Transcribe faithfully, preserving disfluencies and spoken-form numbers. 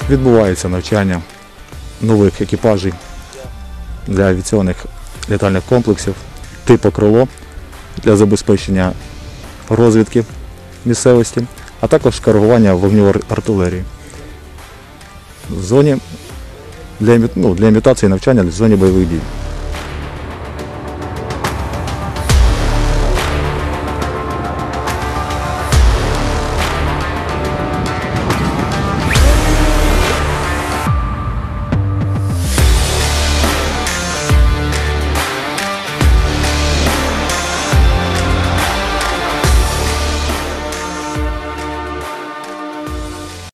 відбувається навчання нових екіпажів для авіаційних літальних комплексів типу «Крило» для забезпечення розвідки місцевості, а також коригування вогневої артилерії в зоні для, ну, для імітації навчання в зоні бойових дій.